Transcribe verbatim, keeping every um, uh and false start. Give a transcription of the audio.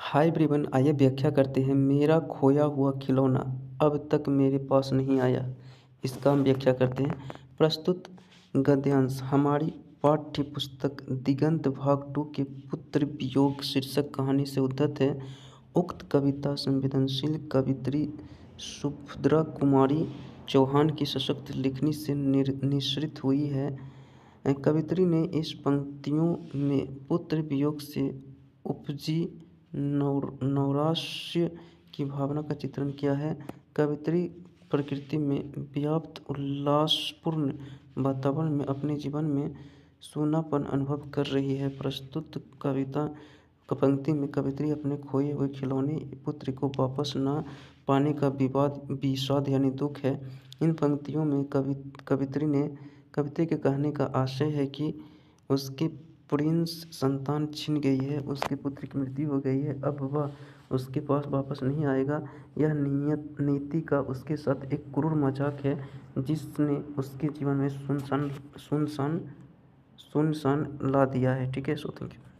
Hi everyone, आइए व्याख्या करते हैं। मेरा खोया हुआ खिलौना अब तक मेरे पास नहीं आया। इसका हम व्याख्या करते हैं। प्रस्तुत गद्यांश हमारी पाठ्य पुस्तक दिगंत भाग टू के पुत्र वियोग शीर्षक कहानी से उद्धत है। उक्त कविता संवेदनशील कवित्री सुभद्रा कुमारी चौहान की सशक्त लेखनी से निःसृत हुई है। कवित्री ने इस पंक्तियों में पुत्र वियोग से उपजी नौर नौराश्य की भावना का चित्रण किया है। कवित्री प्रकृति में व्याप्त उल्लासपूर्ण वातावरण में अपने जीवन में सूनापन अनुभव कर रही है। प्रस्तुत कविता पंक्ति में कवित्री अपने खोए हुए खिलौने पुत्र को वापस न पाने का विवाद विषाद यानी दुख है। इन पंक्तियों में कवि कवित्री ने कवित्री के कहने का आशय है कि उसकी प्रिंस संतान छिन गई है, उसके पुत्र की मृत्यु हो गई है, अब वह उसके पास वापस नहीं आएगा। यह नियत नीति का उसके साथ एक क्रूर मजाक है जिसने उसके जीवन में सुनसान सुनसान सुनसान ला दिया है। ठीक है, सो थैंक यू।